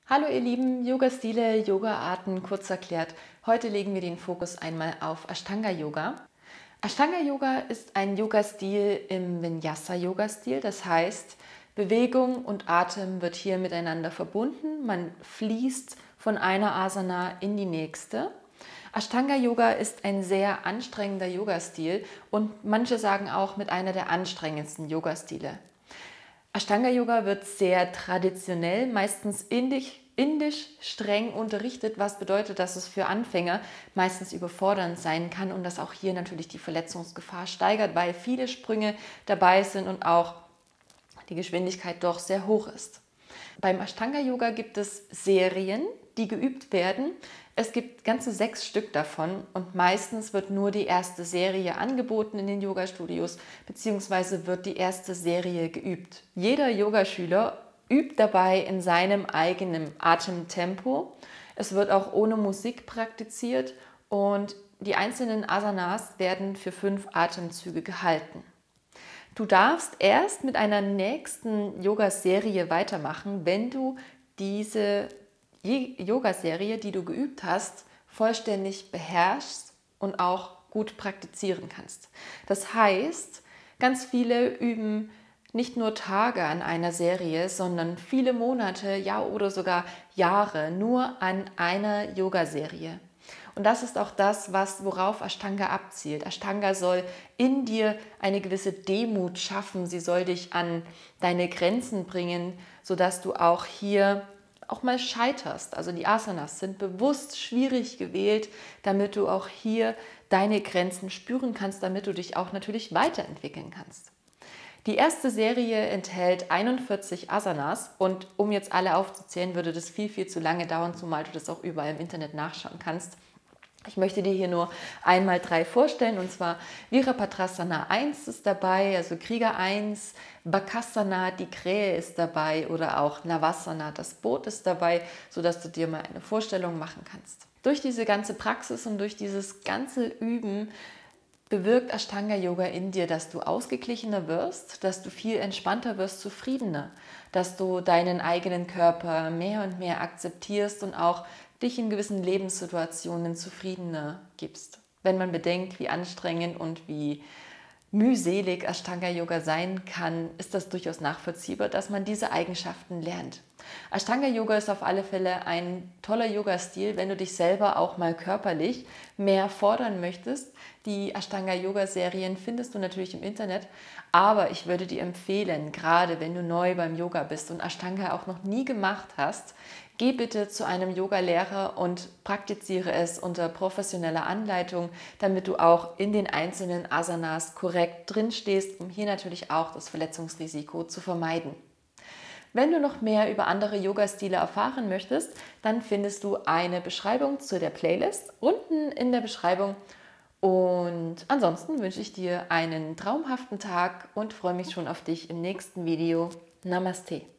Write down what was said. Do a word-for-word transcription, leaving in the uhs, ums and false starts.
Hallo ihr lieben Yoga-Stile, Yoga-Arten, kurz erklärt. Heute legen wir den Fokus einmal auf Ashtanga-Yoga. Ashtanga-Yoga ist ein Yoga-Stil im Vinyasa-Yoga-Stil, das heißt, Bewegung und Atem wird hier miteinander verbunden. Man fließt von einer Asana in die nächste. Ashtanga-Yoga ist ein sehr anstrengender Yoga-Stil und manche sagen auch mit einer der anstrengendsten Yoga-Stile. Ashtanga-Yoga wird sehr traditionell, meistens indisch, indisch streng unterrichtet, was bedeutet, dass es für Anfänger meistens überfordernd sein kann und dass auch hier natürlich die Verletzungsgefahr steigert, weil viele Sprünge dabei sind und auch die Geschwindigkeit doch sehr hoch ist. Beim Ashtanga-Yoga gibt es Serien, die geübt werden. Es gibt ganze sechs Stück davon und meistens wird nur die erste Serie angeboten in den Yoga-Studios, beziehungsweise wird die erste Serie geübt. Jeder Yogaschüler übt dabei in seinem eigenen Atemtempo. Es wird auch ohne Musik praktiziert und die einzelnen Asanas werden für fünf Atemzüge gehalten. Du darfst erst mit einer nächsten Yoga-Serie weitermachen, wenn du diese Yoga-Serie, die du geübt hast, vollständig beherrschst und auch gut praktizieren kannst. Das heißt, ganz viele üben nicht nur Tage an einer Serie, sondern viele Monate, ja oder sogar Jahre nur an einer Yoga-Serie. Und das ist auch das, was, worauf Ashtanga abzielt. Ashtanga soll in dir eine gewisse Demut schaffen. Sie soll dich an deine Grenzen bringen, sodass du auch hier auch mal scheiterst. Also die Asanas sind bewusst schwierig gewählt, damit du auch hier deine Grenzen spüren kannst, damit du dich auch natürlich weiterentwickeln kannst. Die erste Serie enthält einundvierzig Asanas und um jetzt alle aufzuzählen, würde das viel, viel zu lange dauern, zumal du das auch überall im Internet nachschauen kannst. Ich möchte dir hier nur einmal drei vorstellen, und zwar Virabhadrasana eins ist dabei, also Krieger eins, Bakasana, die Krähe ist dabei oder auch Navasana, das Boot ist dabei, sodass du dir mal eine Vorstellung machen kannst. Durch diese ganze Praxis und durch dieses ganze Üben bewirkt Ashtanga-Yoga in dir, dass du ausgeglichener wirst, dass du viel entspannter wirst, zufriedener, dass du deinen eigenen Körper mehr und mehr akzeptierst und auch dich in gewissen Lebenssituationen zufriedener gibst. Wenn man bedenkt, wie anstrengend und wie mühselig Ashtanga-Yoga sein kann, ist das durchaus nachvollziehbar, dass man diese Eigenschaften lernt. Ashtanga-Yoga ist auf alle Fälle ein toller Yoga-Stil, wenn du dich selber auch mal körperlich mehr fordern möchtest. Die Ashtanga-Yoga-Serien findest du natürlich im Internet, aber ich würde dir empfehlen, gerade wenn du neu beim Yoga bist und Ashtanga auch noch nie gemacht hast, geh bitte zu einem Yogalehrer und praktiziere es unter professioneller Anleitung, damit du auch in den einzelnen Asanas korrekt drin stehst, um hier natürlich auch das Verletzungsrisiko zu vermeiden. Wenn du noch mehr über andere Yoga-Stile erfahren möchtest, dann findest du eine Beschreibung zu der Playlist unten in der Beschreibung. Und ansonsten wünsche ich dir einen traumhaften Tag und freue mich schon auf dich im nächsten Video. Namaste.